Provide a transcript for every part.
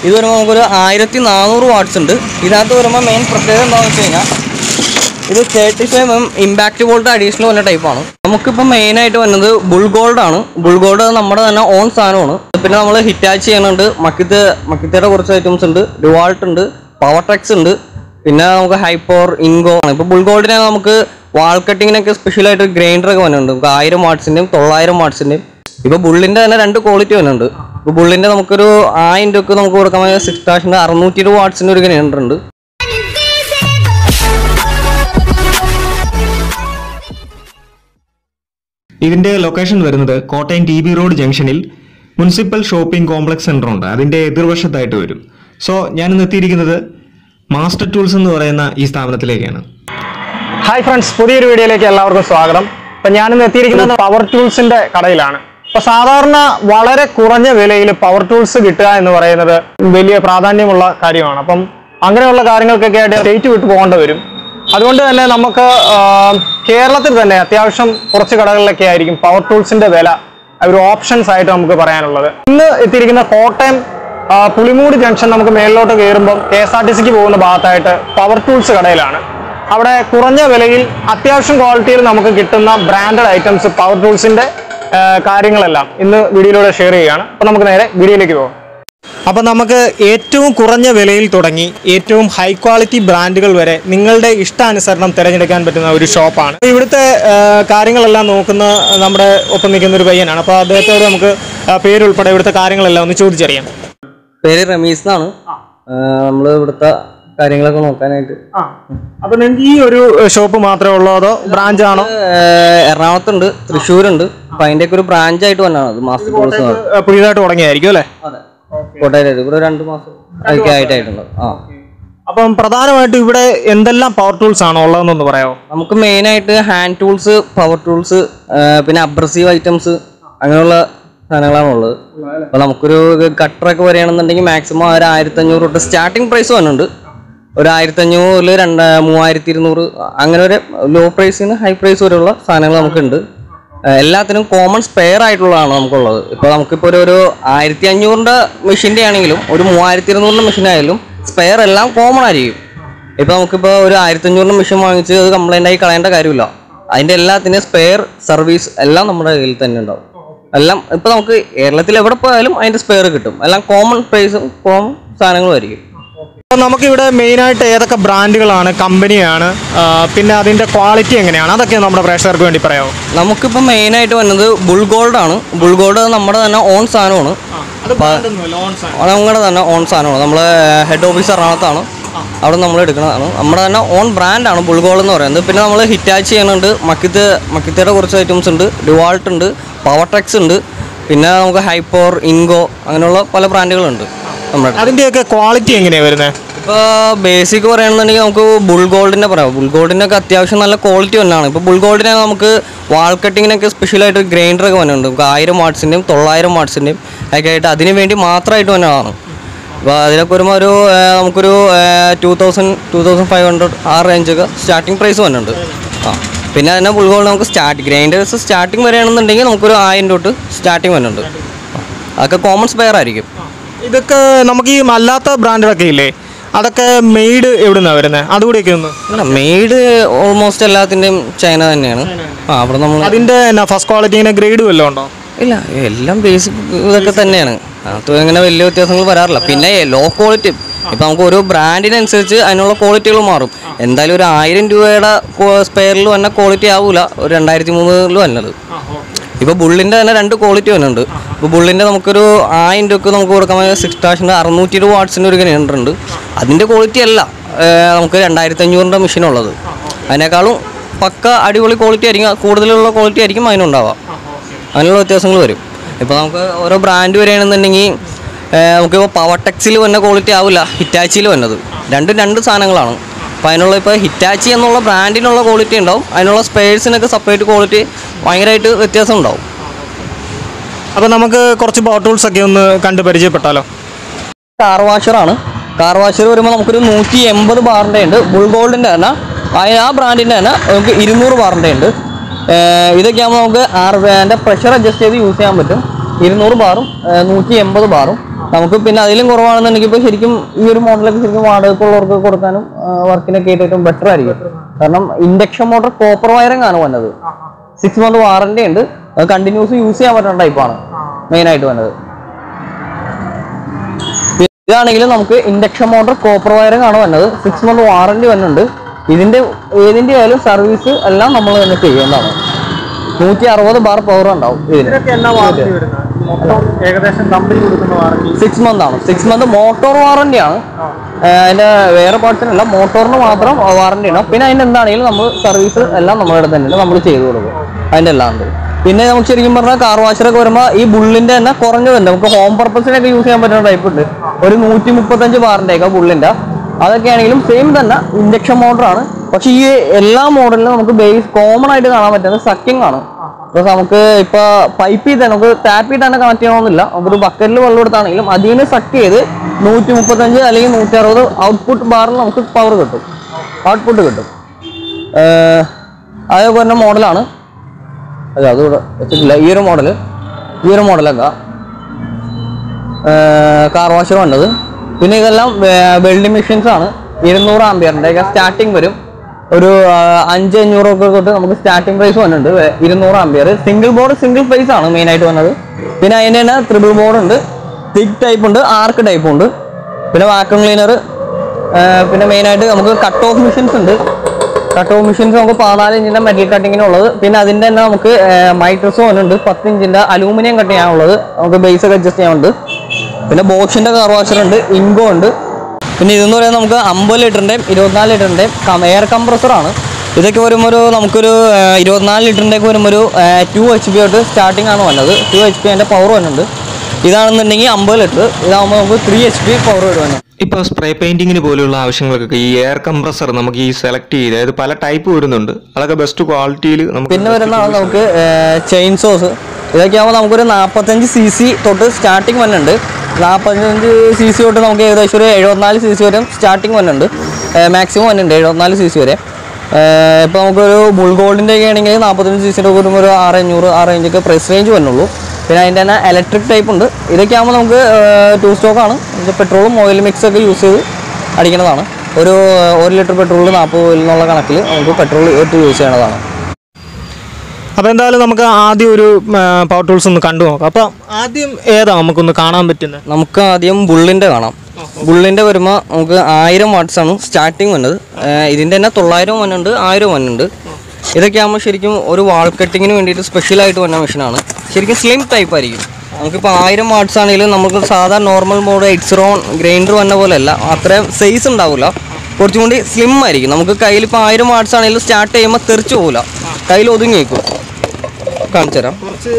ഇത് വരുമ്പോൾ നമുക്കൊരു 1400 വാട്ട്സ് ഉണ്ട്. ഇതിനകത്ത് വരുമ്പോൾ മെയിൻ പ്രത്യേകത എന്താണെന്ന് വെച്ച് കഴിഞ്ഞാൽ ഇത് 35mm ഇമ്പാക്റ്റ് വോൾട്ട് അഡീഷണൽ വന്ന ടൈപ്പാണ്. നമുക്കിപ്പോൾ മെയിനായിട്ട് വരുന്നത് ബുൾ ഗോൾഡ് ആണ്. ബുൾ ഗോൾഡ് നമ്മുടെ തന്നെ ഓൺ സാധനമാണ്. പിന്നെ നമ്മൾ ഹിറ്റാച്ചി ചെയ്യുന്നുണ്ട്, മക്കിത്തയുടെ കുറച്ച് ഐറ്റംസ് ഉണ്ട്, ഡുവാൾട്ട് ഉണ്ട്, പവർ ടെക്സ് ഉണ്ട്, പിന്നെ നമുക്ക് ഹൈപ്പർ ഇൻഗോ ആണ്. ഇപ്പോൾ ബുൾ ഗോൾഡിനെ നമുക്ക് വാൾ കട്ടിങ്ങിനൊക്കെ സ്പെഷ്യലായിട്ട് ഗ്രൈൻഡറൊക്കെ വന്നിട്ടുണ്ട്. നമുക്ക് 1000 വാട്ട്സിൻ്റെയും 900 വാട്ട്സിൻ്റെയും. ഇപ്പോൾ ബുള്ളിൻ്റെ തന്നെ 2 ക്വാളിറ്റി വന്നിട്ടുണ്ട്. ഇപ്പോൾ ബുള്ളിൻ്റെ നമുക്കൊരു 1000 രൂപയ്ക്ക് നമുക്ക് കൊടുക്കാൻ 6 ടാഷിൻ്റെ 620 വാട്ട്സിൻ്റെ ഒരു ഗ്രൈൻഡർ ഉണ്ട്. ഇതിൻ്റെ ലൊക്കേഷൻ വരുന്നത് കോട്ടയം TB റോഡ് ജംഗ്ഷനിൽ മുനിസിപ്പൽ ഷോപ്പിംഗ് കോംപ്ലക്സ് സെൻ്റർ ഉണ്ട്, അതിൻ്റെ എതിർവശത്തായിട്ട് വരും. സോ ഞാനിന്ന് എത്തിയിരിക്കുന്നത് മാസ്റ്റർ ടൂൾസ് എന്ന് പറയുന്ന ഈ സ്ഥാപനത്തിലേക്കാണ്. ഹായ് ഫ്രണ്ട്സ്, പുതിയൊരു വീഡിയോയിലേക്ക് എല്ലാവർക്കും സ്വാഗതം. അപ്പം ഞാനിന്ന് എത്തിയിരിക്കുന്നത് പവർ ടൂൾസിൻ്റെ കടയിലാണ്. അപ്പോൾ സാധാരണ വളരെ കുറഞ്ഞ വിലയിൽ പവർ ടൂൾസ് കിട്ടുക എന്ന് പറയുന്നത് വലിയ പ്രാധാന്യമുള്ള കാര്യമാണ്. അപ്പം അങ്ങനെയുള്ള കാര്യങ്ങൾക്കൊക്കെ ആയിട്ട് സ്റ്റേറ്റ് വിട്ട് പോകേണ്ടി വരും. അതുകൊണ്ട് തന്നെ നമുക്ക് കേരളത്തിൽ തന്നെ അത്യാവശ്യം കുറച്ച് കടകളിലൊക്കെ ആയിരിക്കും പവർ ടൂൾസിന്റെ വില ഒരു ഓപ്ഷൻസ് ആയിട്ട് നമുക്ക് പറയാനുള്ളത്. ഇന്ന് എത്തിയിരിക്കുന്ന കോട്ടയം പുളിമൂട് ജംഗ്ഷൻ നമുക്ക് മേളിലോട്ട് കയറുമ്പോൾ KSRTCക്ക് പോകുന്ന ഭാഗത്തായിട്ട് പവർ ടൂൾസ് കടയിലാണ്. അവിടെ കുറഞ്ഞ വിലയിൽ അത്യാവശ്യം ക്വാളിറ്റിയിൽ നമുക്ക് കിട്ടുന്ന ബ്രാൻഡഡ് ഐറ്റംസ് പവർ ടൂൾസിന്റെ കാര്യങ്ങളെല്ലാം ഇന്ന് വീഡിയോയിലൂടെ ഷെയർ ചെയ്യുകയാണ്. അപ്പോൾ നമുക്ക് നേരെ വീഡിയോയിലേക്ക് പോകാം. അപ്പം നമുക്ക് ഏറ്റവും കുറഞ്ഞ വിലയിൽ തുടങ്ങി ഏറ്റവും ഹൈ ക്വാളിറ്റി ബ്രാൻഡുകൾ വരെ നിങ്ങളുടെ ഇഷ്ടാനുസരണം തിരഞ്ഞെടുക്കാൻ പറ്റുന്ന ഒരു ഷോപ്പാണ്. ഇവിടുത്തെ കാര്യങ്ങളെല്ലാം നോക്കുന്ന നമ്മുടെ ഒപ്പം നിൽക്കുന്ന ഒരു പയ്യനാണ്. അപ്പോൾ അദ്ദേഹത്തോട് നമുക്ക് പേരുൾപ്പെടെ ഇവിടുത്തെ കാര്യങ്ങളെല്ലാം ഒന്ന് ചോദിച്ചറിയാം. പേര് റമീസ് എന്നാണ്. നമ്മൾ ഇവിടുത്തെ കാര്യങ്ങളൊക്കെ നോക്കാനായിട്ട്. അപ്പൊ നിങ്ങൾക്ക് ഈ ഒരു ഷോപ്പ് മാത്രമേ ഉള്ളൂ അതോ ബ്രാഞ്ച് ആണോ? എറണാകുളത്തുണ്ട്, തൃശ്ശൂരുണ്ട്. അപ്പൊ അതിന്റെയൊക്കെ ഒരു ബ്രാഞ്ച് ആയിട്ട് വന്നാണ് മാസ്റ്റർ ടൂൾസ്. പുതിയതായിട്ട് തുടങ്ങിയായിരിക്കും അല്ലേ? കോട്ടയം ഇവിടെ 2 മാസം ആയിട്ടുണ്ട്. അപ്പം പ്രധാനമായിട്ടും ഇവിടെ എന്തെല്ലാം പവർ ടൂൾസ് ആണോ ഉള്ളതെന്നൊന്ന് പറയാമോ? നമുക്ക് മെയിൻ ആയിട്ട് ഹാൻഡ് ടൂൾസ്, പവർ ടൂൾസ്, പിന്നെ അബ്രസീവ് ഐറ്റംസ്, അങ്ങനെയുള്ള സാധനങ്ങളാണ് ഉള്ളത്. അപ്പൊ നമുക്കൊരു കട്ടറൊക്കെ വരികയാണെന്നുണ്ടെങ്കിൽ മാക്സിമം 1500 തൊട്ട് സ്റ്റാർട്ടിങ് പ്രൈസ് വന്നിട്ടുണ്ട്. ഒരു 1500, 3200 അങ്ങനെ ഒരു ലോ പ്രൈസിന് ഹൈ പ്രൈസ് വരെയുള്ള സാധനങ്ങൾ നമുക്കുണ്ട്. എല്ലാത്തിനും കോമൺ സ്പെയർ ആയിട്ടുള്ളതാണ് നമുക്കുള്ളത്. ഇപ്പോൾ നമുക്കിപ്പോൾ ഒരു 1500 മെഷീൻ്റെ ആണെങ്കിലും ഒരു 3200 മെഷീൻ ആയാലും സ്പെയർ എല്ലാം കോമൺ ആയിരിക്കും. ഇപ്പോൾ നമുക്കിപ്പോൾ ഒരു 1500 മെഷീൻ വാങ്ങിച്ച് അത് കംപ്ലൈൻ്റ് ആയി കളയേണ്ട കാര്യമില്ല. അതിൻ്റെ എല്ലാത്തിനും സ്പെയർ സർവീസ് എല്ലാം നമ്മുടെ കയ്യിൽ തന്നെ ഉണ്ടാവും. എല്ലാം ഇപ്പോൾ നമുക്ക് കേരളത്തിൽ എവിടെ പോയാലും അതിൻ്റെ സ്പെയർ കിട്ടും. എല്ലാം കോമൺ പ്രൈസും കോമൺ സാധനങ്ങളും ആയിരിക്കും. അപ്പോൾ നമുക്കിവിടെ മെയിനായിട്ട് ഏതൊക്കെ ബ്രാൻഡുകളാണ്, കമ്പനിയാണ്, പിന്നെ അതിൻ്റെ ക്വാളിറ്റി എങ്ങനെയാണ്, അതൊക്കെ നമ്മുടെ പ്രേക്ഷകർക്ക് വേണ്ടി പറയാമോ? നമുക്കിപ്പോൾ മെയിനായിട്ട് വരുന്നത് ബുൾ ഗോൾഡ് ആണ്. ബുൾ ഗോൾഡ് നമ്മുടെ തന്നെ ഓൺ സാധനമാണ്. നമ്മുടെ തന്നെ ഓൺ സാധനമാണ്. നമ്മൾ ഹെഡ് ഓഫീസ് എറണാകുളത്താണ്, അവിടെ നമ്മൾ എടുക്കുന്നതാണ്. നമ്മുടെ തന്നെ ഓൺ ബ്രാൻഡാണ് ബുൾ ഗോൾഡ് എന്ന് പറയുന്നത്. പിന്നെ നമ്മൾ ഹിറ്റാച്ചി ചെയ്യുന്നുണ്ട്, മക്കിത്തയുടെ കുറച്ച് ഐറ്റംസ് ഉണ്ട്, ഡുവാൾട്ട് ഉണ്ട്, പവർ ടെക്സ് ഉണ്ട്, പിന്നെ നമുക്ക് ഹൈപ്പർ ഇൻഗോ അങ്ങനെയുള്ള പല ബ്രാൻഡുകളുണ്ട്. അതിൻ്റെയൊക്കെ ക്വാളിറ്റി എങ്ങനെയാണ് വരുന്നത്? ഇപ്പോൾ ബേസിക് പറയുകയാണെന്നുണ്ടെങ്കിൽ നമുക്ക് ബുൾ ഗോൾഡിൻ്റെ പറയാം. ബുൾ ഗോൾഡിനൊക്കെ അത്യാവശ്യം നല്ല ക്വാളിറ്റി തന്നെയാണ്. ഇപ്പോൾ ബുൾ ഗോൾഡിനെ നമുക്ക് വാൾ കട്ടിങ്ങിനൊക്കെ സ്പെഷ്യലായിട്ട് ഗ്രൈൻഡറൊക്കെ വന്നിട്ടുണ്ട്. നമുക്ക് 1000 വാട്ട്സിൻ്റെയും 900 വാട്ട്സിൻ്റെയും ഒക്കെ ആയിട്ട് അതിന് വേണ്ടി മാത്രമായിട്ട് വന്നതാണ്. അപ്പോൾ അതിനൊക്കെ വരുമ്പോൾ നമുക്കൊരു 2500 ആ റേഞ്ചൊക്കെ സ്റ്റാർട്ടിങ് പ്രൈസ് വന്നിട്ടുണ്ട്. പിന്നെ അതിനെ ബുൾ ഗോൾഡ് നമുക്ക് ഗ്രൈൻഡേഴ്സ് സ്റ്റാർട്ടിങ് വരികയാണെന്നുണ്ടെങ്കിൽ നമുക്കൊരു 1000 തൊട്ട് സ്റ്റാർട്ടിങ് വന്നിട്ടുണ്ട്. അതൊക്കെ കോമൺ സ്പെയർ ആയിരിക്കും. ഇതൊക്കെ നമുക്ക് ഈ അല്ലാത്ത ബ്രാൻഡുകളൊക്കെ ഇല്ലേ, അതൊക്കെ മെയ്ഡ് എവിടെ നിന്നാണ് വരുന്നത്? അതുകൂടെയൊക്കെ ഒന്ന് അല്ല, മെയ്ഡ് ഓൾമോസ്റ്റ് എല്ലാത്തിൻ്റെയും ചൈന തന്നെയാണ്. അവിടെ നമ്മൾ അതിൻ്റെ ഫസ്റ്റ് ക്വാളിറ്റി ഇങ്ങനെ ഗ്രേഡ് വല്ലതും ഉണ്ടോ? ഇല്ല, എല്ലാം ബേസിക് ഇതൊക്കെ തന്നെയാണ്. അത് അങ്ങനെ വലിയ വ്യത്യാസങ്ങൾ വരാറില്ല. പിന്നെ ലോ ക്വാളിറ്റി ഇപ്പം നമുക്ക് ഓരോ ബ്രാൻഡിനനുസരിച്ച് അതിനുള്ള ക്വാളിറ്റികൾ മാറും. എന്തായാലും ഒരു 1000 രൂപയുടെ സ്പെയറിൽ വന്ന ക്വാളിറ്റി ആവൂല ഒരു 2300 വന്നത്. ഇപ്പോൾ ബുള്ളിൻ്റെ തന്നെ 2 ക്വാളിറ്റി വന്നിട്ടുണ്ട്. ഇപ്പോൾ ബുള്ളിൻ്റെ നമുക്കൊരു 1000 രൂപയ്ക്ക് നമുക്ക് കൊടുക്കാൻ 6 ടാഷിൻ്റെ 620 വാട്ട്സിൻ്റെ ഒരു ഗ്രൈൻഡർ ഉണ്ട്. അതിൻ്റെ ക്വാളിറ്റി അല്ല നമുക്ക് 2500 മെഷീനുള്ളത്. അതിനേക്കാളും പക്ക അടിപൊളി ക്വാളിറ്റി ആയിരിക്കും, കൂടുതലുള്ള ക്വാളിറ്റി ആയിരിക്കും അതിനുണ്ടാവുക. അങ്ങനെയുള്ള വ്യത്യാസങ്ങൾ വരും. ഇപ്പോൾ നമുക്ക് ഓരോ ബ്രാൻഡ് വരികയാണെന്നുണ്ടെങ്കിൽ നമുക്കിപ്പോൾ പവർ ടെക്സിൽ വന്ന ക്വാളിറ്റി ആവില്ല ഹിറ്റാച്ചിയിൽ വന്നത്. രണ്ടും 2 സാധനങ്ങളാണ്. അപ്പോൾ അതിനുള്ള ഇപ്പോൾ ഹിറ്റാച്ചി എന്നുള്ള ബ്രാൻഡിനുള്ള ക്വാളിറ്റി ഉണ്ടാവും, അതിനുള്ള സ്പെയർസിനൊക്കെ സെപ്പറേറ്റ് ക്വാളിറ്റി ഭയങ്കരമായിട്ട് വ്യത്യാസം ഉണ്ടാവും. അപ്പോൾ നമുക്ക് കുറച്ച് പവർ ടൂൾസ് ഒക്കെ ഒന്ന് കണ്ട് പരിചയപ്പെട്ടാലോ? കാർ വാഷറാണ്. കാർ വാഷർ വരുമ്പോൾ നമുക്കൊരു 180 ബാറിൻ്റെ ഉണ്ട്. ബുൾ ഗോൾഡിൻ്റെ തന്നെ ആ ബ്രാൻഡിൻ്റെ തന്നെ നമുക്ക് 200 ബാറിൻ്റെ ഉണ്ട്. ഇതൊക്കെ ആകുമ്പോൾ നമുക്ക് 6 പ്രഷർ അഡ്ജസ്റ്റ് ചെയ്ത് യൂസ് ചെയ്യാൻ പറ്റും. 200 ബാറും 180 ബാറും നമുക്ക് പിന്നെ അതിലും കുറവാണെന്നുണ്ടെങ്കിൽ ഇപ്പോൾ ശരിക്കും ഈ ഒരു മോഡലൊക്കെ ശരിക്കും വാടകയ്ക്കുള്ളവർക്ക് കൊടുക്കാനും വർക്കിനൊക്കെ ആയിട്ട് ഏറ്റവും ബെറ്റർ ആയിരിക്കും. കാരണം ഇൻഡക്ഷൻ മോട്ടർ കോപ്പർ വയറിംഗ് ആണ് വന്നത്. 6 month വാറന്റി ഉണ്ട്. അത് കണ്ടിന്യൂസ് യൂസ് ചെയ്യാൻ പറ്റുന്ന ടൈപ്പാണ് മെയിനായിട്ട് വന്നത്. ഇതാണെങ്കിലും നമുക്ക് ഇൻഡക്ഷൻ മോട്ടർ കോപ്പർ വയറിംഗ് ആണ് വന്നത്. 6 month വാറന്റി വന്നിട്ടുണ്ട്. ഇതിന്റെ ഏതിന്റെ ആയാലും സർവീസ് എല്ലാം നമ്മൾ തന്നെ ചെയ്യുന്നതാണ്. 160 bar പവർ ഉണ്ടാവും ഇതിന്. 6 month ആണ്. 6 month മോട്ടോർ വാറന്റി ആണ്. അതിന്റെ വേറെ പാർട്സിനല്ല, മോട്ടോറിന് മാത്രം വാറന്റി ഉണ്ടാവും. പിന്നെ അതിന്റെ എന്താണെങ്കിലും നമ്മൾ സർവീസ് എല്ലാം നമ്മുടെ തന്നെ നമ്മൾ ചെയ്തു കൊടുക്കും. അതിന്റെ എല്ലാം ഉണ്ട്. പിന്നെ നമുക്ക് ശരിക്കും പറഞ്ഞാൽ കാർ വാഷറൊക്കെ വരുമ്പോൾ ഈ ബുള്ളിന്റെ തന്നെ കുറഞ്ഞതുണ്ട്. നമുക്ക് ഹോം പർപ്പസിനൊക്കെ യൂസ് ചെയ്യാൻ പറ്റുന്ന ടൈപ്പ് ഉണ്ട്. ഒരു 135 ബാറിന്റെ ഒക്കെ ബുള്ളിന്റെ. അതൊക്കെ ആണെങ്കിലും സെയിം തന്നെ ഇൻഡക്ഷൻ മോട്ടറാണ്. പക്ഷെ ഈ എല്ലാ മോഡലിലും നമുക്ക് ബേസ് കോമൺ ആയിട്ട് കാണാൻ പറ്റുന്നത് സക്കിംഗ് ആണ്. അപ്പോൾ നമുക്ക് ഇപ്പോൾ പൈപ്പിൽ തന്നെ നമുക്ക് ടാപ്പിൽ തന്നെ കണക്ട് ചെയ്യണമെന്നില്ല. നമുക്കൊരു ബക്കറ്റിൽ വെള്ളം എടുത്താണെങ്കിലും അതിന് സക്ക് ചെയ്ത് 135 അല്ലെങ്കിൽ 160 ഔട്ട്പുട്ട് ബാറിൽ നമുക്ക് പവർ കിട്ടും, ഔട്ട്പുട്ട് കിട്ടും. അതൊക്കെ പറഞ്ഞ മോഡലാണ്. അതെ, അതുകൂടെ വെച്ചിട്ടില്ല. ഈ ഒരു മോഡലൊക്കെ കാർ വാഷർ വന്നത്. പിന്നെ ഇതെല്ലാം വെൽഡിംഗ് മെഷീൻസ് ആണ്. 200 ആംപിയറിൻ്റെ ഒക്കെ സ്റ്റാർട്ടിങ് വരും. ഒരു 500-500 ഒക്കെ തൊട്ട് നമുക്ക് സ്റ്റാർട്ടിംഗ് പ്രൈസ് വന്നിട്ടുണ്ട്. 200 ampere single board single phase ആണ് മെയിനായിട്ട് വന്നത്. പിന്നെ അതിൻ്റെ തന്നെ ട്രിപ്പിൾ ബോർഡ് ഉണ്ട്, തിക്ക് ടൈപ്പ് ഉണ്ട്, ആർക്ക് ടൈപ്പ് ഉണ്ട്. പിന്നെ വാക്യൂം ക്ലീനർ. പിന്നെ മെയിനായിട്ട് നമുക്ക് കട്ട് ഓഫ് മെഷീൻസ് ഉണ്ട്. കട്ട് ഓഫ് മെഷീൻസ് നമുക്ക് 14 ഇഞ്ചിൻ്റെ മെറ്റൽ കട്ടിങ്ങിനുള്ളത്. പിന്നെ അതിൻ്റെ തന്നെ നമുക്ക് മൈട്രസോ ഉണ്ട്, 10 ഇഞ്ചിൻ്റെ അലൂമിനിയം കട്ട് ചെയ്യാനുള്ളത്. നമുക്ക് ബേസ് ഒക്കെ അഡ്ജസ്റ്റ് ചെയ്യാനുണ്ട്. പിന്നെ ബോഷിൻ്റെ കാർ വാഷർ ഉണ്ട്, ഇൻഗോ ഉണ്ട്. പിന്നെ ഇതെന്ന് പറയുന്നത് നമുക്ക് 50 ലിറ്ററിൻ്റെയും 24 ലിറ്ററിൻ്റെയും എയർ കംപ്രസറാണ്. ഇതൊക്കെ വരുമ്പോൾ നമുക്കൊരു 24 ലിറ്ററിൻ്റെയൊക്കെ വരുമ്പോൾ ഒരു 2 HP തൊട്ട് സ്റ്റാർട്ടിംഗ് ആണ് വന്നത്. 2 HP അതിൻ്റെ പവർ വന്നിട്ടുണ്ട്. ഇതാണെന്നുണ്ടെങ്കിൽ 50 ലിറ്റർ. ഇതാകുമ്പോൾ നമുക്ക് 3 HP പവർ വരുവാണ്. ഇപ്പോൾ സ്പ്രേ പെയിന്റിങ്ങിന് പോലുള്ള ആവശ്യങ്ങൾക്കൊക്കെ ഈ എയർ കംപ്രസർ നമുക്ക് ഈ സെലക്ട് ചെയ്ത്, അതായത് പല ടൈപ്പ് വരുന്നുണ്ട്, അതൊക്കെ ബെസ്റ്റ് ക്വാളിറ്റിയിൽ നമുക്ക്. പിന്നെ വരുന്നതാണ് നമുക്ക് ചെയിൻ സോസ്. ഇതൊക്കെ ആകുമ്പോൾ നമുക്കൊരു 45 cc തൊട്ട് സ്റ്റാർട്ടിങ് വന്നിട്ടുണ്ട്. 45 cc തൊട്ട് നമുക്ക് ഏകദേശം ഒരു 74 cc വരെ സ്റ്റാർട്ടിങ് വന്നിട്ടുണ്ട്. മാക്സിമം വന്നിട്ടുണ്ട് 74 cc വരെ. ഇപ്പോൾ നമുക്കൊരു ബുൾ ഗോൾഡിൻ്റെ ഒക്കെ ആണെങ്കിൽ 45 cc വരുമ്പോൾ ഒരു 600 6 പ്രൈസ് റേഞ്ച് വന്നുള്ളൂ. പിന്നെ അതിൻ്റെ തന്നെ ഇലക്ട്രിക് ടൈപ്പ് ഉണ്ട്. ഇതൊക്കെ ആകുമ്പോൾ നമുക്ക് 2 സ്റ്റോക്കാണ്. പെട്രോളും ഓയിൽ മിക്സ് ഒക്കെ യൂസ് ചെയ്ത് അടിക്കുന്നതാണ്. ഒരു 1 ലിറ്റർ പെട്രോളിൽ 40 ഓയിൽ എന്നുള്ള കണക്കിൽ നമുക്ക് പെട്രോൾ യൂസ് ചെയ്യണതാണ്. അപ്പോൾ എന്തായാലും നമുക്ക് ആദ്യം ഒരു പവർ ടൂൾസ് ഒന്ന് കണ്ടു നോക്കാം. അപ്പോൾ ആദ്യം ഏതാ നമുക്കൊന്ന് കാണാൻ പറ്റുന്നത്? നമുക്ക് ആദ്യം ബുള്ളിൻ്റെ കാണാം. ബുള്ളിൻ്റെ വരുമ്പോൾ നമുക്ക് 1000 watts ആണ് സ്റ്റാർട്ടിങ് വന്നത്. ഇതിൻ്റെ തന്നെ 900 വന്നുണ്ട്, 1000 വന്നുണ്ട്. ഇതൊക്കെ ആകുമ്പോൾ ശരിക്കും ഒരു വാൾ കട്ടിങ്ങിന് വേണ്ടിയിട്ട് സ്പെഷ്യലായിട്ട് വന്ന മെഷീനാണ്. ശരിക്കും സ്ലിം ടൈപ്പ് ആയിരിക്കും. നമുക്കിപ്പോൾ 1000 watts ആണെങ്കിലും നമുക്ക് സാധാരണ നോർമൽ മോഡ് എക്സ്റോൺ ഗ്രൈൻഡർ വന്ന പോലെ അല്ല, അത്രയും സൈസ് ഉണ്ടാവില്ല, കുറച്ചും കൂടി സ്ലിം ആയിരിക്കും. നമുക്ക് കയ്യിൽ ഇപ്പോൾ 1000 watts ആണെങ്കിലും സ്റ്റാർട്ട് ചെയ്യുമ്പോൾ തെറിച്ച് പോകില്ല, കയ്യിൽ ഒതുങ്ങി വയ്ക്കും. കാണിച്ചു തരാം.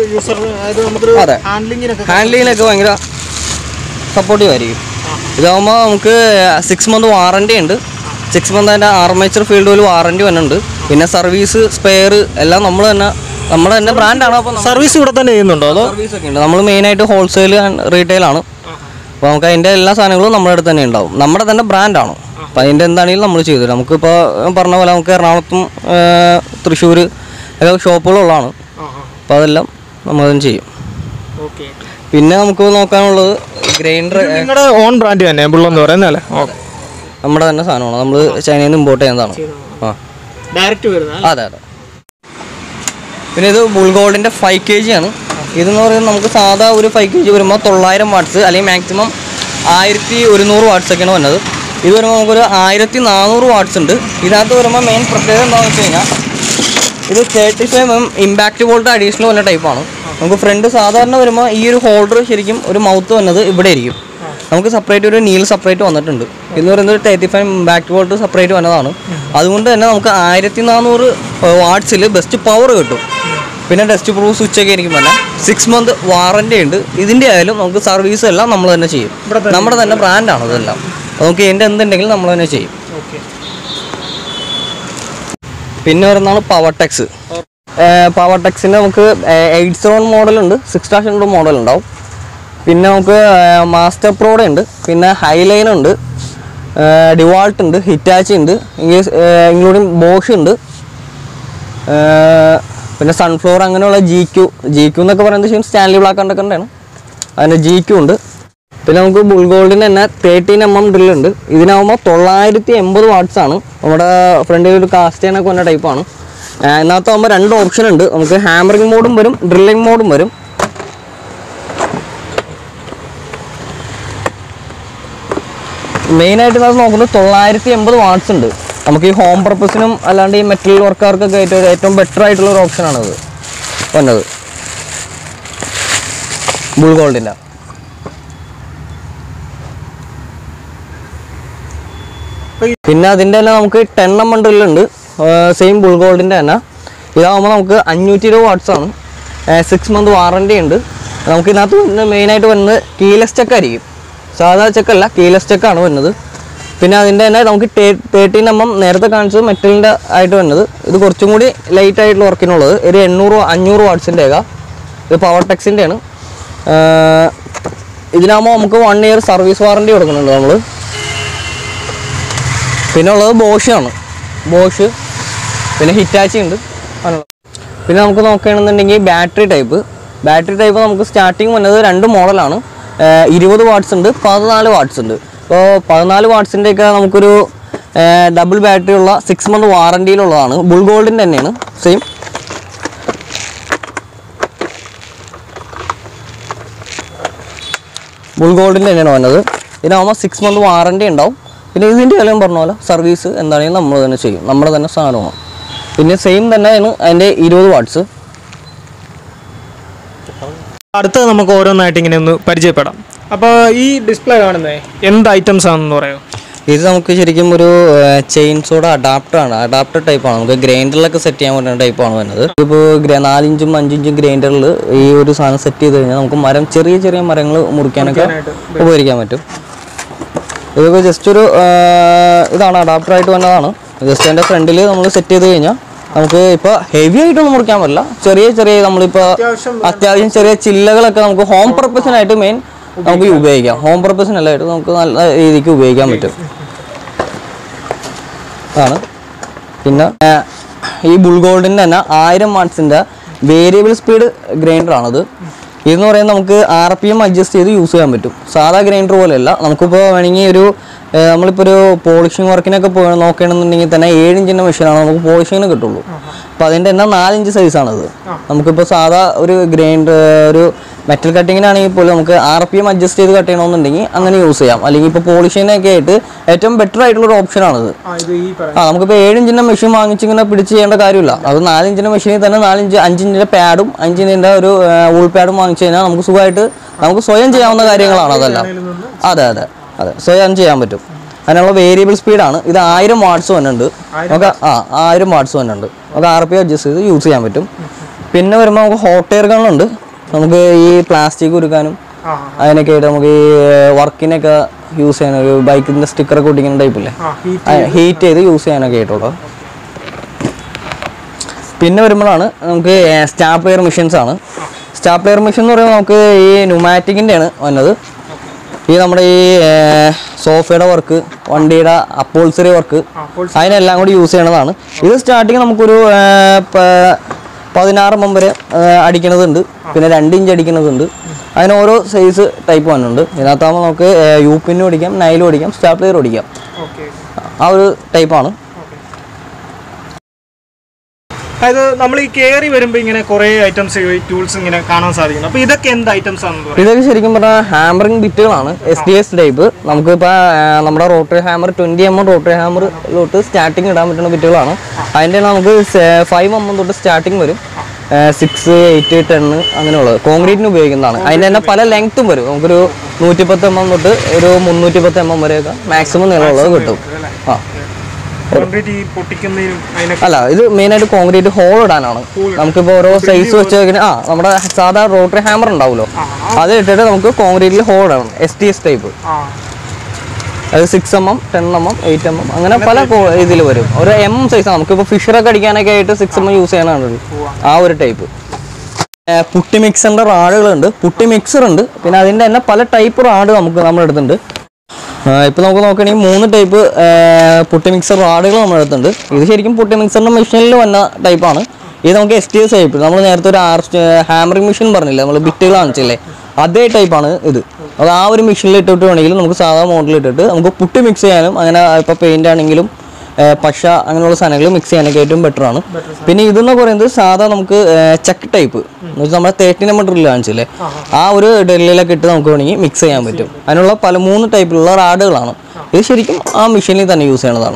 അതെ, ഹാൻഡ്ലിങ്ങിനൊക്കെ ഭയങ്കര സപ്പോർട്ടീവ് ആയിരിക്കും. ഇതാകുമ്പോൾ നമുക്ക് 6 month വാറണ്ടി ഉണ്ട്. 6 month അതിൻ്റെ ആർമേച്ചർ ഫീൽഡ് പോലും വാറണ്ടി വന്നിട്ടുണ്ട്. പിന്നെ സർവീസ് സ്പെയർ എല്ലാം നമ്മുടെ തന്നെ ബ്രാൻഡാണ്. അപ്പോൾ സർവീസ് ഇവിടെ തന്നെ ചെയ്യുന്നുണ്ടോ? അതോ സർവീസ് ഒക്കെ ഉണ്ട്. നമ്മൾ മെയിനായിട്ട് ഹോൾസെയിൽ ആൻഡ് റീറ്റെയിലാണ്. അപ്പോൾ നമുക്ക് അതിൻ്റെ എല്ലാ സാധനങ്ങളും നമ്മുടെ അടുത്ത് തന്നെ ഉണ്ടാവും. നമ്മുടെ തന്നെ ബ്രാൻഡാണ്. അപ്പോൾ അതിൻ്റെ എന്താണെങ്കിലും നമ്മൾ ചെയ്തു തരും. നമുക്കിപ്പോൾ പറഞ്ഞ പോലെ നമുക്ക് എറണാകുളത്തും തൃശ്ശൂർ ഒക്കെ ഷോപ്പുകളുള്ളതാണ്. അപ്പോൾ അതെല്ലാം നമ്മൾ തന്നെ ചെയ്യും. പിന്നെ നമുക്ക് നോക്കാനുള്ളത് ഗ്രൈൻഡർ. നിങ്ങളുടെ ഓൺ ബ്രാൻഡ് തന്നെ ബുള്ളെന്ന് പറയുന്നതല്ലേ? നമ്മുടെ തന്നെ സാധനമാണ്. നമ്മൾ ചൈനയിൽ നിന്ന് ഇമ്പോർട്ട് ചെയ്യുന്നതാണ്. ഡയറക്റ്റ് വരുന്നത്? അതെ. പിന്നെ ഇത് ബുൾ ഗോൾഡിൻ്റെ 5 kg ആണ്. ഇതെന്ന് പറയുന്നത് നമുക്ക് സാധാ ഒരു 5 kg വരുമ്പോൾ 900 watts അല്ലെങ്കിൽ മാക്സിമം 1100 watts ഒക്കെയാണ് വന്നത്. ഇത് വരുമ്പോൾ നമുക്കൊരു 1400 watts ഉണ്ട്. ഇതിനകത്ത് വരുമ്പോൾ മെയിൻ പ്രത്യേകത എന്താണെന്ന് വെച്ച് കഴിഞ്ഞാൽ ഇത് 35mm ഇമ്പാക്റ്റ് വോൾട്ട് അഡീഷണൽ വന്ന ടൈപ്പാണ്. നമുക്ക് ഫ്രണ്ട് സാധാരണ വരുമ്പോൾ ഈ ഒരു ഹോൾഡർ ശരിക്കും ഒരു മൗത്ത് വന്നത് ഇവിടെ ആയിരിക്കും. നമുക്ക് സെപ്പറേറ്റ് ഒരു നീൽ സെപ്പറേറ്റ് വന്നിട്ടുണ്ട്. എന്ന് പറയുന്നത് 35 ഇമ്പാക്റ്റ് വോൾട്ട് സെപ്പറേറ്റ് വന്നതാണ്. അതുകൊണ്ട് തന്നെ നമുക്ക് 1400 wattsൽ ബെസ്റ്റ് പവർ കിട്ടും. പിന്നെ ഡസ്റ്റ് പ്രൂഫ് സ്വിച്ച് ഒക്കെ ആയിരിക്കും തന്നെ. 6 month വാറണ്ടി ഉണ്ട്. ഇതിൻ്റെ ആയാലും നമുക്ക് സർവീസ് എല്ലാം നമ്മൾ തന്നെ ചെയ്യും. നമ്മുടെ തന്നെ ബ്രാൻഡാണ് ഇതെല്ലാം. നമുക്ക് ഇതിൻ്റെ എന്തുണ്ടെങ്കിലും നമ്മൾ തന്നെ ചെയ്യും. പിന്നെ വരുന്നതാണ് പവർടെക്സ്. പവർടെക്സിൻ്റെ നമുക്ക് 8 മോഡലുണ്ട്, 6 മോഡൽ ഉണ്ടാവും. പിന്നെ നമുക്ക് മാസ്റ്റർ പ്രോയുടെ ഉണ്ട്, പിന്നെ ഹൈലൈൻ ഉണ്ട്, ഡിവാൾട്ട് ഉണ്ട്, ഹിറ്റാച്ചി ഉണ്ട്, ഇൻക്ലൂഡിങ് ബോഷ് ഉണ്ട്, പിന്നെ സൺഫ്ലവർ അങ്ങനെയുള്ള ജി ക്യു എന്നൊക്കെ പറയുന്നത് സ്റ്റാൻലി ബ്ലാക്ക് കണ്ടൊക്കെയാണ്. അതിൻ്റെ ജി ക്യു ഉണ്ട്. പിന്നെ നമുക്ക് ബുൾ ഗോൾഡിൻ്റെ തന്നെ 13mm ഡ്രില്ലുണ്ട്. ഇതിനാകുമ്പോൾ 980 വാട്ട്സ് ആണ്. നമ്മുടെ ഫ്രണ്ടിൽ ഒരു കാസ്റ്റ് ചെയ്യാനൊക്കെ വന്ന ടൈപ്പാണ്. ഇതിനകത്താകുമ്പോൾ 2 ഓപ്ഷൻ ഉണ്ട്. നമുക്ക് ഹാമറിങ് മോഡും വരും, ഡ്രില്ലിങ് മോഡും വരും. മെയിനായിട്ട് നമ്മൾ നോക്കുന്നത് 980 വാട്ട്സ് ഉണ്ട്. നമുക്ക് ഈ ഹോം പർപ്പസിനും അല്ലാണ്ട് ഈ മെറ്റൽ വർക്കാർക്കൊക്കെ ഏറ്റവും ബെറ്റർ ആയിട്ടുള്ള ഒരു ഓപ്ഷനാണത് വന്നത് ബുൾ ഗോൾഡിൻ്റെ. പിന്നെ അതിൻ്റെ തന്നെ നമുക്ക് 10mm ഡ്രില്ലുണ്ട്, സെയിം ബുൾ ഗോൾഡിൻ്റെ തന്നെ. ഇതാകുമ്പോൾ നമുക്ക് 520 വാട്ട്സ് ആണ്. 6 month വാറണ്ടി ഉണ്ട്. നമുക്ക് ഇതിനകത്ത് മെയിനായിട്ട് വരുന്നത് കീലെസ് ചെക്ക് ആയിരിക്കും. സാധാ ചെക്കല്ല, കീലെസ് ചെക്കാണ് വരുന്നത്. പിന്നെ അതിൻ്റെ തന്നെ നമുക്ക് 13mm നേരത്തെ കാണിച്ചത് മെറ്റലിൻ്റെ ആയിട്ട് വരുന്നത്. ഇത് കുറച്ചും കൂടി ലൈറ്റ് ആയിട്ടുള്ള വർക്കിനുള്ളത്. ഒരു 500 വാട്ട്സിൻ്റെ ഒക്കെ. ഇത് പവർ ടെക്സിൻ്റെയാണ്. ഇതിനാകുമ്പോൾ നമുക്ക് 1 year സർവീസ് വാറണ്ടി കൊടുക്കുന്നുണ്ട് നമ്മൾ. പിന്നെ ഉള്ളത് ബോഷാണ്, ബോഷ്. പിന്നെ ഹിറ്റാച്ചി ഉണ്ട്. പിന്നെ നമുക്ക് നോക്കുകയാണെന്നുണ്ടെങ്കിൽ ബാറ്ററി ടൈപ്പ് നമുക്ക് സ്റ്റാർട്ടിങ് വന്നത് 2 മോഡലാണ്. 20 വാട്ട്സ് ഉണ്ട്, 14 വാട്ട്സ് ഉണ്ട്. അപ്പോൾ 14 വാട്ട്സിൻ്റെയൊക്കെ നമുക്കൊരു ഡബിൾ ബാറ്ററി ഉള്ള 6 month വാറണ്ടിയിലുള്ളതാണ്. ബുൾ ഗോൾഡിൻ്റെ തന്നെയാണ് സെയിം. ബുൾ ഗോൾഡിൻ്റെ തന്നെയാണ് വന്നത്. ഇതിനാകുമ്പോൾ 6 month വാറണ്ടി ഉണ്ടാവും. പിന്നെ ഇതിൻ്റെ എല്ലാം പറഞ്ഞ പോലെ സർവീസ് എന്താണെങ്കിലും നമ്മൾ തന്നെ ചെയ്യും, നമ്മുടെ തന്നെ സാധനമാണ്. പിന്നെ സെയിം തന്നെയാണ് അതിൻ്റെ 20 വാട്ട്സ്. അടുത്തത് നമുക്ക് ഓരോന്നായിട്ട് ഇങ്ങനെ ഒന്ന് പരിചയപ്പെടാം. അപ്പോൾ ഈ ഡിസ്പ്ലേ കാണുന്നത് എന്ത് ഐറ്റംസ് ആണെന്ന് പറയാമോ? ഇത് നമുക്ക് ശരിക്കും ഒരു ചെയിൻസോടെ അഡാപ്റ്റർ ടൈപ്പാണ്. നമുക്ക് ഗ്രൈൻഡറിലൊക്കെ സെറ്റ് ചെയ്യാൻ പറ്റുന്ന ടൈപ്പാണ് വരുന്നത്. ഇപ്പോൾ 4 ഇഞ്ചും 5 ഇഞ്ചും ഗ്രൈൻഡറിൽ ഈ ഒരു സാധനം സെറ്റ് ചെയ്ത് കഴിഞ്ഞാൽ നമുക്ക് ചെറിയ മരങ്ങൾ മുറിക്കാനൊക്കെ ഉപകരിക്കാൻ പറ്റും. ഇതൊക്കെ ജസ്റ്റ് ഒരു ഇതാണ്, അഡാപ്റ്ററായിട്ട് വന്നതാണ്. ജസ്റ്റ് അതിൻ്റെ ഫ്രണ്ടിൽ നമ്മൾ സെറ്റ് ചെയ്ത് കഴിഞ്ഞാൽ നമുക്ക് ഇപ്പോൾ ഹെവി ആയിട്ടൊന്നും മുറിക്കാൻ പറ്റില്ല. ചെറിയ നമ്മളിപ്പോൾ അത്യാവശ്യം ചെറിയ ചില്ലകളൊക്കെ നമുക്ക് ഹോം പർപ്പസിനായിട്ട് മെയിൻ നമുക്ക് ഉപയോഗിക്കാം. ഹോം പർപ്പസിനല്ലായിട്ട് നമുക്ക് നല്ല രീതിക്ക് ഉപയോഗിക്കാൻ പറ്റും. അതാണ്. പിന്നെ ഈ ബുൾ ഗോൾഡിൻ്റെ തന്നെ 1000 വാട്ട്സിൻ്റെ വേരിയബിൾ സ്പീഡ് ഗ്രൈൻഡറാണത്. ഇതെന്ന് പറയുന്നത് നമുക്ക് RPM അഡ്ജസ്റ്റ് ചെയ്ത് യൂസ് ചെയ്യാൻ പറ്റും. സാധാ ഗ്രൈൻഡർ പോലെയല്ല. നമുക്കിപ്പോൾ വേണമെങ്കിൽ നമ്മളിപ്പോൾ ഒരു പോളിഷിങ് വർക്കിനൊക്കെ നോക്കുകയാണെന്നുണ്ടെങ്കിൽ തന്നെ 7 ഇഞ്ചിൻ്റെ മെഷീനാണ് നമുക്ക് പോളിഷിങ്ങിന് കിട്ടുള്ളൂ. അപ്പോൾ അതിൻ്റെ തന്നെ 4 ഇഞ്ച് സൈസാണത്. നമുക്കിപ്പോൾ സാധാ ഒരു ഒരു മെറ്റൽ കട്ടിങ്ങിനാണെങ്കിൽ പോലും നമുക്ക് RPM അഡ്ജസ്റ്റ് ചെയ്ത് കട്ട് ചെയ്യണമെന്നുണ്ടെങ്കിൽ അങ്ങനെ യൂസ് ചെയ്യാം. അല്ലെങ്കിൽ ഇപ്പോൾ പോളിഷിങ്ങിനൊക്കെ ആയിട്ട് ഏറ്റവും ബെറ്റർ ആയിട്ടുള്ളൊരു ഓപ്ഷനാണത്. നമുക്കിപ്പോൾ 7 ഇഞ്ചിൻ്റെ മെഷീൻ വാങ്ങിച്ചിങ്ങനെ പിടിച്ച് ചെയ്യേണ്ട കാര്യമില്ല. അത് 4 ഇഞ്ചിൻ്റെ മെഷീനിൽ തന്നെ 5 ഇഞ്ചിൻ്റെ പാഡും 5 ഇഞ്ചിൻ്റെ ഒരു വൂൾ പാഡും വാങ്ങിച്ചു കഴിഞ്ഞാൽ നമുക്ക് സുഖമായിട്ട് നമുക്ക് സ്വയം ചെയ്യാവുന്ന കാര്യങ്ങളാണ് അതെല്ലാം. അതെ സ്വയം ചെയ്യാൻ പറ്റും. അതിനുള്ള വേരിയബിൾ സ്പീഡാണ്. ഇത് 1000 വാട്ട്സ് വന്നിട്ടുണ്ട്. നമുക്ക് 1000 വാട്ട്സ് വന്നിട്ടുണ്ട്. നമുക്ക് RPM അഡ്ജസ്റ്റ് ചെയ്ത് യൂസ് ചെയ്യാൻ പറ്റും. പിന്നെ വരുമ്പോൾ നമുക്ക് ഹോട്ട് എയർ ഗണ്ണുണ്ട്. നമുക്ക് ഈ പ്ലാസ്റ്റിക് ഉരുക്കാനും അതിനൊക്കെ ആയിട്ട് നമുക്ക് ഈ വർക്കിനൊക്കെ യൂസ് ചെയ്യാൻ, ഒരു ബൈക്കിൻ്റെ സ്റ്റിക്കറൊക്കെ ഒട്ടിക്കുന്ന ടൈപ്പില്ലേ, ഹീറ്റ് ചെയ്ത് യൂസ് ചെയ്യാനൊക്കെ ആയിട്ടുള്ളത്. പിന്നെ വരുമ്പോഴാണ് നമുക്ക് സ്റ്റാപ്ലെയർ മെഷീൻസ് ആണ്. സ്റ്റാപ്ലെയർ മെഷീൻ എന്ന് പറയുമ്പോൾ നമുക്ക് ഈ ന്യൂമാറ്റിക്കിൻ്റെയാണ് വന്നത്. ഈ നമ്മുടെ ഈ സോഫയുടെ വർക്ക്, വണ്ടിയുടെ അപ്പോൾസറി വർക്ക്, അതിനെല്ലാം കൂടി യൂസ് ചെയ്യണതാണ്. ഇത് സ്റ്റാർട്ടിങ് നമുക്കൊരു 16mm വരെ അടിക്കണതുണ്ട്. പിന്നെ 2 ഇഞ്ച് അടിക്കുന്നതുണ്ട്. അതിന് ഓരോ സൈസ് ടൈപ്പ് വന്നിട്ടുണ്ട്. ഇതിനകത്താകുമ്പോൾ നമുക്ക് യൂപ്പിനും അടിക്കാം, നൈലും അടിക്കാം, സ്റ്റാപ്ലെയർ അടിക്കാം. ആ ഒരു ടൈപ്പാണ്. അതായത് നമ്മൾ ഈ കയറി വരുമ്പോൾ ഇങ്ങനെ കുറേ ഐറ്റംസ് ടൂൾസ് ഇങ്ങനെ കാണാൻ സാധിക്കുന്നു. അപ്പോൾ ഇതൊക്കെ എന്ത് ഐറ്റംസ് ആണെന്ന്? ഇതൊക്കെ ശരിക്കും പറഞ്ഞാൽ ഹാമറിംഗ് ബിറ്റുകളാണ്. SDS type. നമുക്കിപ്പോൾ നമ്മുടെ റോട്ടറി ഹാമർ 20mm റോട്ടറി ഹാമറിലോട്ട് സ്റ്റാർട്ടിങ് ഇടാൻ പറ്റുന്ന ബിറ്റുകളാണ്. അതിൻ്റെ നമുക്ക് 5mm തൊട്ട് സ്റ്റാർട്ടിങ് വരും. 6, 8, 10 അങ്ങനെയുള്ളത് കോൺക്രീറ്റിന് ഉപയോഗിക്കുന്നതാണ്. അതിൻ്റെ തന്നെ പല ലെങ്ത്തും വരും. നമുക്കൊരു 110mm തൊട്ട് ഒരു 310mm വരെയൊക്കെ മാക്സിമം നീളമുള്ളത് കിട്ടും. അല്ല, ഇത് മെയിനായിട്ട് കോൺക്രീറ്റ് ഹോൾ ഇടാനാണ്. നമുക്കിപ്പോൾ ഓരോ സൈസ് വെച്ച് നമ്മുടെ സാധാരണ റോട്ടറി ഹാമർ ഉണ്ടാവുമല്ലോ, അത് ഇട്ടിട്ട് നമുക്ക് കോൺക്രീറ്റിൽ ഹോൾ ഇടണം. SDS type. അത് 6mm, 10mm, 8mm അങ്ങനെ പല ഇതിൽ വരും. ഒരു സൈസാണ്. നമുക്കിപ്പോൾ ഫിഷറൊക്കെ അടിക്കാനൊക്കെ ആയിട്ട് 6mm യൂസ് ചെയ്യാനാണ് ആ ഒരു ടൈപ്പ്. പുട്ടി മിക്സറിൻ്റെ റാഡുകളുണ്ട്, പുട്ടി മിക്സർ ഉണ്ട്. പിന്നെ അതിൻ്റെ തന്നെ പല ടൈപ്പ് റാഡ് നമ്മുടെ അടുത്തുണ്ട്. ഇപ്പോൾ നമുക്ക് നോക്കുകയാണെങ്കിൽ 3 ടൈപ്പ് പുട്ടി മിക്സർ റാഡുകൾ നമ്മുടെ അടുത്തുണ്ട്. ഇത് ശരിക്കും പുട്ടി മിക്സറിൻ്റെ മെഷീനിൽ വന്ന ടൈപ്പാണ്. ഇത് നമുക്ക് SDS ടൈപ്പ്. നമ്മൾ നേരത്തെ ഒരു ഹാമറിംഗ് മെഷീൻ പറഞ്ഞില്ലേ, നമ്മൾ ബിറ്റുകൾ കാണിച്ചില്ലേ, അതേ ടൈപ്പാണ് ഇത്. അത് ആ ഒരു മെഷീനിൽ ഇട്ടിട്ട് വേണമെങ്കിൽ നമുക്ക് സാധാ മോഡലിൽ ഇട്ടിട്ട് നമുക്ക് പുട്ടി മിക്സ് ചെയ്യാനും അങ്ങനെ ഇപ്പോൾ പെയിൻ്റ് ആണെങ്കിലും പശ അങ്ങനെയുള്ള സാധനങ്ങൾ മിക്സ് ചെയ്യാനൊക്കെ ഏറ്റവും ബെറ്റർ ആണ്. പിന്നെ ഇതെന്ന് പറയുന്നത് സാധാ നമുക്ക് ചെക്ക് ടൈപ്പ് എന്ന് വെച്ചാൽ നമ്മുടെ 30 നമ്പർ ഡ്രില്ല് കാണിച്ചില്ലേ, ആ ഒരു ഡ്രില്ലിലൊക്കെ ഇട്ട് നമുക്ക് വേണമെങ്കിൽ മിക്സ് ചെയ്യാൻ പറ്റും. അതിനുള്ള 3 ടൈപ്പിലുള്ള റാഡുകളാണ്. ഇത് ശരിക്കും ആ മെഷീനിൽ തന്നെ യൂസ് ചെയ്യണതാണ്.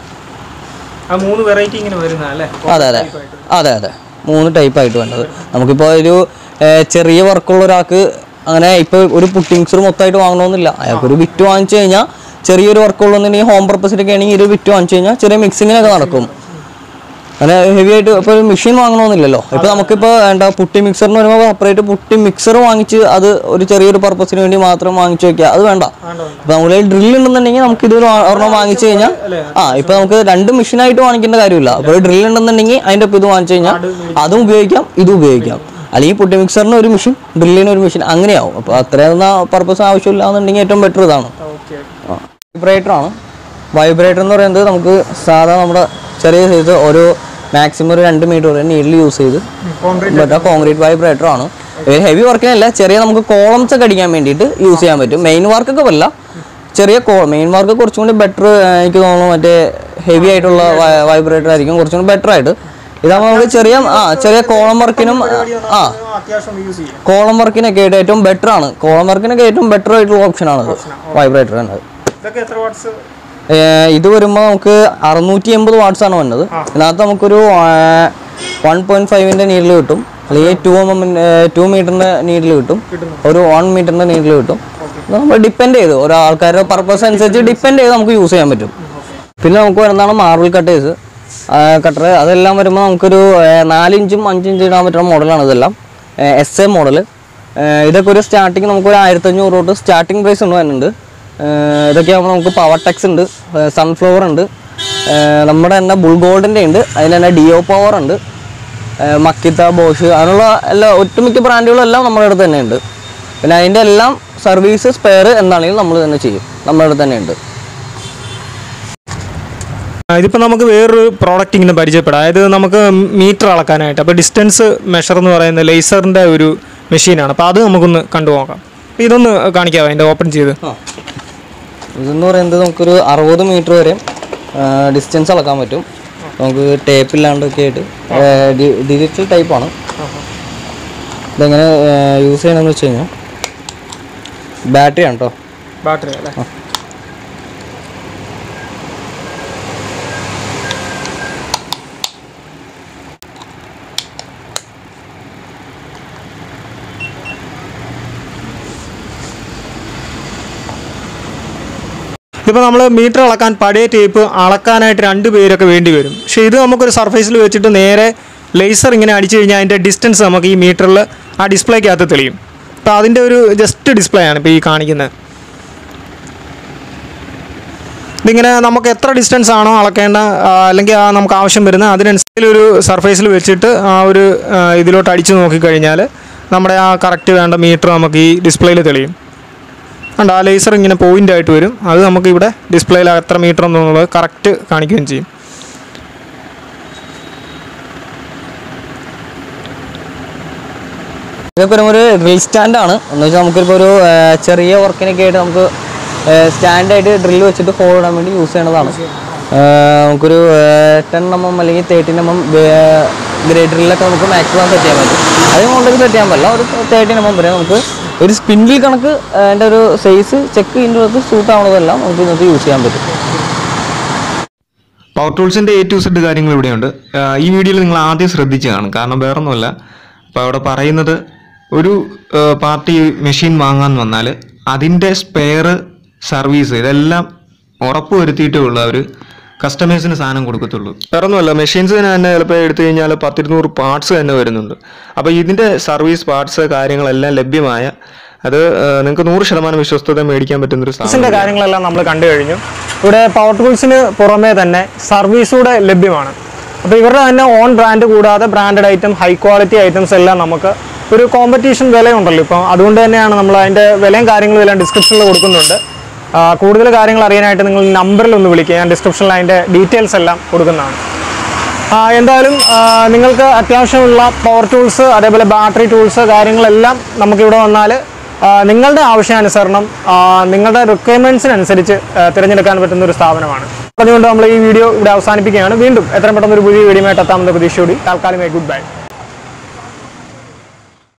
അതെ അതെ അതെ അതെ 3 ടൈപ്പായിട്ട് വേണ്ടത്. നമുക്കിപ്പോൾ ഒരു ചെറിയ വർക്കുള്ള ഒരാൾക്ക് അങ്ങനെ ഇപ്പോൾ ഒരു പുട്ടി മിക്സർ മൊത്തമായിട്ട് വാങ്ങണമെന്നില്ല. അയാൾക്കൊരു വിറ്റ് വാങ്ങിച്ചു കഴിഞ്ഞാൽ ചെറിയൊരു വർക്കുള്ളതെന്നുണ്ടെങ്കിൽ ഹോം പർപ്പസിലൊക്കെ ആണെങ്കിൽ ഒരു വിറ്റ് വാങ്ങിച്ചു കഴിഞ്ഞാൽ ചെറിയ മിക്സിങ്ങിനൊക്കെ നടക്കും. അങ്ങനെ ഹെവി ആയിട്ട് ഇപ്പോൾ ഒരു മെഷീൻ വാങ്ങണമെന്നില്ലല്ലോ. ഇപ്പോൾ നമുക്കിപ്പോൾ എന്താ പുട്ടി മിക്സറിന് വരുമ്പോൾ സെപ്പറേറ്റ് പുട്ടി മിക്സർ വാങ്ങിച്ച് അത് ഒരു ചെറിയൊരു പർപ്പസിന് വേണ്ടി മാത്രം വാങ്ങിച്ചു വെക്കുക, അത് വേണ്ട. ഇപ്പോൾ നമ്മുടെ ഡ്രില്ല് ഉണ്ടെന്നുണ്ടെങ്കിൽ നമുക്ക് ഇതൊരു ഒരെണ്ണം വാങ്ങിച്ചു കഴിഞ്ഞാൽ ഇപ്പോൾ നമുക്ക് 2 മെഷീനായിട്ട് വാങ്ങിക്കേണ്ട കാര്യമില്ല. അപ്പോൾ ഒരു ഡ്രില്ല് ഉണ്ടെന്നുണ്ടെങ്കിൽ അതിൻ്റെ ഒപ്പം ഇത് വാങ്ങിച്ചു കഴിഞ്ഞാൽ അതും ഉപയോഗിക്കാം ഇതും ഉപയോഗിക്കാം. അല്ലെങ്കിൽ പുട്ടി മിക്സറിന് ഒരു മെഷീൻ ഡ്രില്ലിന് ഒരു മെഷീൻ അങ്ങനെയാവും. അപ്പോൾ അത്രയൊന്നും പർപ്പസ് ആവശ്യമില്ല എന്നുണ്ടെങ്കിൽ ഏറ്റവും ബെറ്റർ ഇതാണ്. വൈബ്രേറ്ററാണ്. വൈബ്രേറ്റർ എന്ന് പറയുന്നത് നമുക്ക് സാധാ നമ്മുടെ ചെറിയ സൈസ് ഒരു മാക്സിമം ഒരു 2 മീറ്റർ വരെ നീഡിൽ യൂസ് ചെയ്ത് കോൺക്രീറ്റ് വൈബ്രേറ്ററാണ്. ഹെവി വർക്കിനല്ല, ചെറിയ നമുക്ക് കോളംസ് ഒക്കെ അടിക്കാൻ വേണ്ടിയിട്ട് യൂസ് ചെയ്യാൻ പറ്റും. മെയിൻ വർക്കൊക്കെ വല്ല ചെറിയ മെയിൻ വർക്ക് കുറച്ചും കൂടി ബെറ്റർ എനിക്ക് തോന്നുന്നു. മറ്റേ ഹെവി ആയിട്ടുള്ള വൈബ്രേറ്റർ ആയിരിക്കും കുറച്ചും കൂടി ബെറ്റർ ആയിട്ട്. ഇതാകുമ്പോൾ നമുക്ക് ചെറിയ കോളം വർക്കിനും കോളം വർക്കിനൊക്കെ ആയിട്ട് ഏറ്റവും ബെറ്റർ ആണ്. കോളം വർക്കിനൊക്കെ ഏറ്റവും ബെറ്റർ ആയിട്ടുള്ള ഓപ്ഷനാണ് വൈബ്രേറ്റർ എന്നത്. ഇത് വരുമ്പോൾ നമുക്ക് 680 വാട്ട്സ് ആണ് വന്നത്. ഇതിനകത്ത് നമുക്കൊരു 1.5 നീഡിൽ കിട്ടും, അല്ലെങ്കിൽ 2 മീറ്ററിന്റെ നീഡിൽ കിട്ടും, ഒരു 1 മീറ്ററിന്റെ നീഡിൽ കിട്ടും. നമ്മൾ ഡിപ്പെൻഡ് ചെയ്ത് ഓരോ ആൾക്കാരുടെ പർപ്പസ് അനുസരിച്ച് ഡിപ്പെൻഡ് ചെയ്ത് നമുക്ക് യൂസ് ചെയ്യാൻ പറ്റും. പിന്നെ നമുക്ക് വരുന്നതാണ് മാർബിൾ കട്ടേഴ്സ് കട്ടർ. അതെല്ലാം വരുമ്പോൾ നമുക്കൊരു 4 ഇഞ്ചും 5 ഇഞ്ചും ഇടാൻ പറ്റുന്ന മോഡലാണ് ഇതെല്ലാം. SA model. ഇതൊക്കെ ഒരു സ്റ്റാർട്ടിങ് നമുക്കൊരു 1500 തൊട്ട് സ്റ്റാർട്ടിങ് പ്രൈസ് വരുന്നുണ്ട്. ഇതൊക്കെ ആകുമ്പോൾ നമുക്ക് പവർ ടെക്സ് ഉണ്ട്, സൺഫ്ലവർ ഉണ്ട്, നമ്മുടെ തന്നെ ബുൾ ഗോൾഡിൻ്റെ ഉണ്ട്, അതിന് തന്നെ ഡിയോ പവർ ഉണ്ട്, മക്കിത്ത, ബോഷ്, അങ്ങനെയുള്ള എല്ലാ ഒട്ടുമിക്ക ബ്രാൻഡുകളും എല്ലാം നമ്മുടെ അടുത്ത് തന്നെ ഉണ്ട്. പിന്നെ അതിൻ്റെ എല്ലാം സർവീസ് സ്പെയർ എന്താണെങ്കിലും നമ്മൾ തന്നെ ചെയ്യും, നമ്മുടെ അടുത്ത് തന്നെ ഉണ്ട്. ഇതിപ്പോൾ നമുക്ക് വേറൊരു പ്രോഡക്റ്റ് ഇങ്ങനെ പരിചയപ്പെടാം. അതായത് നമുക്ക് മീറ്റർ അളക്കാനായിട്ട്, അപ്പോൾ ഡിസ്റ്റൻസ് മെഷർ എന്ന് പറയുന്ന ലേസറിൻ്റെ ഒരു മെഷീനാണ്. അപ്പോൾ അത് നമുക്കൊന്ന് കണ്ടു നോക്കാം. ഇതൊന്ന് കാണിക്കാമോ അതിൻ്റെ ഓപ്പൺ ചെയ്ത്? ഇതെന്ന് പറയുന്നത് നമുക്കൊരു 60 മീറ്റർ വരെ ഡിസ്റ്റൻസ് അളക്കാൻ പറ്റും. നമുക്ക് ടേപ്പില്ലാണ്ടൊക്കെ ആയിട്ട് ഡിജിറ്റൽ ടൈപ്പാണ്. ഇതെങ്ങനെ യൂസ് ചെയ്യണമെന്ന് വെച്ച് കഴിഞ്ഞാൽ ബാറ്ററി ആണ് കേട്ടോ. ബാറ്ററി അല്ലേ? ഇപ്പോൾ നമ്മൾ മീറ്റർ അളക്കാൻ പഴയ ടേപ്പ് അളക്കാനായിട്ട് 2 പേരൊക്കെ വേണ്ടി വരും. പക്ഷേ ഇത് നമുക്കൊരു സർഫേസിൽ വെച്ചിട്ട് നേരെ ലേസർ ഇങ്ങനെ അടിച്ചു കഴിഞ്ഞാൽ അതിൻ്റെ ഡിസ്റ്റൻസ് നമുക്ക് ഈ മീറ്ററിൽ ആ ഡിസ്പ്ലേക്കകത്ത് തെളിയും. അപ്പോൾ അതിൻ്റെ ഒരു ജസ്റ്റ് ഡിസ്പ്ലേ ആണ് ഇപ്പോൾ ഈ കാണിക്കുന്നത്. ഇതിങ്ങനെ നമുക്ക് എത്ര ഡിസ്റ്റൻസ് ആണോ അളക്കേണ്ട അല്ലെങ്കിൽ നമുക്ക് ആവശ്യം വരുന്നത് അതിനനുസരിച്ച് ഒരു സർഫേസിൽ വെച്ചിട്ട് ആ ഒരു ഇതിലോട്ട് അടിച്ചു നോക്കിക്കഴിഞ്ഞാൽ നമ്മുടെ ആ കറക്റ്റ് വേണ്ട മീറ്റർ നമുക്ക് ഈ ഡിസ്പ്ലേയിൽ തെളിയും. ആ ലേസർ ഇങ്ങനെ പോയിൻ്റ് ആയിട്ട് വരും. അത് നമുക്ക് ഇവിടെ ഡിസ്പ്ലേയിൽ എത്ര മീറ്റർ എന്നുള്ളത് കറക്റ്റ് കാണിക്കുകയും ചെയ്യും. ഇതൊക്കെ ഒരു ഡ്രിൽ സ്റ്റാൻഡാണ്. എന്ന് വെച്ചാൽ നമുക്കിപ്പോൾ ഒരു ചെറിയ വർക്കിനൊക്കെ ആയിട്ട് നമുക്ക് സ്റ്റാൻഡായിട്ട് ഡ്രില്ല് വെച്ചിട്ട് ഹോൾ ഇടാൻ വേണ്ടി യൂസ് ചെയ്യണതാണ്. നമുക്കൊരു 10 mm അല്ലെങ്കിൽ 13 mm ഗ്രേഡ് ഡ്രില്ലൊക്കെ നമുക്ക് മാക്സിമം സെറ്റ് ചെയ്യാൻ പറ്റും. അതുകൊണ്ടൊക്കെ സെറ്റ് ചെയ്യാൻ പറ്റില്ല. ഒരു 13 mm വരെ നമുക്ക് ഒരു സ്പിൻഡിൽ കണക്ക് അതിൻ്റെ ഒരു സൈസ് ചെക്ക് ചെയ്യുന്നത് സൂട്ട് ആവുന്നതെല്ലാം നമുക്ക് ഇന്നത്തെ യൂസ് ചെയ്യാൻ പറ്റും. പവർ ടൂൾസിൻ്റെ A to Z കാര്യങ്ങൾ ഇവിടെയുണ്ട്. ഈ വീഡിയോയിൽ നിങ്ങൾ ആദ്യം ശ്രദ്ധിച്ച് കാണും, കാരണം വേറൊന്നുമല്ല. അപ്പോൾ അവിടെ പറയുന്നത് ഒരു പാർട്ടി മെഷീൻ വാങ്ങാൻ വന്നാൽ അതിൻ്റെ സ്പെയർ, സർവീസ് ഇതെല്ലാം ഉറപ്പ് വരുത്തിയിട്ടേ ഉള്ളൂ അവർ കസ്റ്റമേഴ്സിന് സാധനം കൊടുക്കത്തുള്ളൂ. വേറൊന്നുമല്ല, മെഷീൻസിന് തന്നെ ചിലപ്പോൾ എടുത്തു കഴിഞ്ഞാൽ 10-200 പാർട്സ് തന്നെ വരുന്നുണ്ട്. അപ്പോൾ ഇതിൻ്റെ സർവീസ്, പാർട്സ് കാര്യങ്ങളെല്ലാം ലഭ്യമായ, അത് നിങ്ങൾക്ക് 100% വിശ്വസ്തത മേടിക്കാൻ പറ്റുന്നൊരു സാധനത്തിൻ്റെ കാര്യങ്ങളെല്ലാം നമ്മൾ കണ്ടു കഴിഞ്ഞു. ഇവിടെ പവർ ടൂൾസിന് പുറമേ തന്നെ സർവീസ് കൂടെ ലഭ്യമാണ്. അപ്പോൾ ഇവരുടെ തന്നെ ഓൺ ബ്രാൻഡ് കൂടാതെ branded item, high quality items എല്ലാം നമുക്ക് ഒരു കോമ്പറ്റീഷൻ വിലയുണ്ടല്ലോ ഇപ്പോൾ, അതുകൊണ്ട് തന്നെയാണ് നമ്മൾ അതിൻ്റെ വിലയും കാര്യങ്ങളും എല്ലാം ഡിസ്ക്രിപ്ഷനിൽ കൊടുക്കുന്നുണ്ട്. കൂടുതൽ കാര്യങ്ങൾ അറിയാനായിട്ട് നിങ്ങൾ നമ്പറിൽ ഒന്ന് വിളിക്കുക. ഞാൻ ഡിസ്ക്രിപ്ഷനിൽ അതിൻ്റെ ഡീറ്റെയിൽസ് എല്ലാം കൊടുക്കുന്നതാണ്. എന്തായാലും നിങ്ങൾക്ക് അത്യാവശ്യമുള്ള പവർ ടൂൾസ്, അതേപോലെ ബാറ്ററി ടൂൾസ് കാര്യങ്ങളെല്ലാം നമുക്കിവിടെ വന്നാൽ നിങ്ങളുടെ ആവശ്യാനുസരണം നിങ്ങളുടെ റിക്വയർമെൻറ്റ്സിനനുസരിച്ച് തിരഞ്ഞെടുക്കാൻ പറ്റുന്ന ഒരു സ്ഥാപനമാണ്. അതുകൊണ്ട് നമ്മൾ ഈ വീഡിയോ ഇവിടെ അവസാനിപ്പിക്കുകയാണ്. വീണ്ടും എത്രയും പെട്ടെന്ന് ഒരു പുതിയ വീഡിയോ ആയിട്ട് എത്താമെന്ന പ്രതീക്ഷയോടെ തൽക്കാലമായി ഗുഡ് ബൈ.